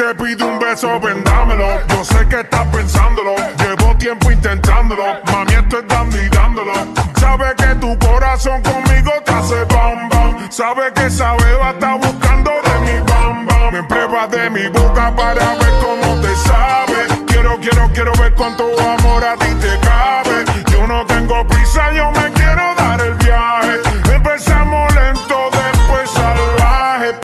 te pide un beso, vendámelo. Yo sé que estás pensándolo, llevo tiempo intentándolo. Mami, estoy dando y dándolo. Sabe que tu corazón conmigo te hace bam bam. Sabe que esa beba está buscando de mi bam bam. Me pruebas de mi boca para ver cómo te sabe. Quiero ver cuánto amor a ti te cabe. Yo no tengo prisa, yo me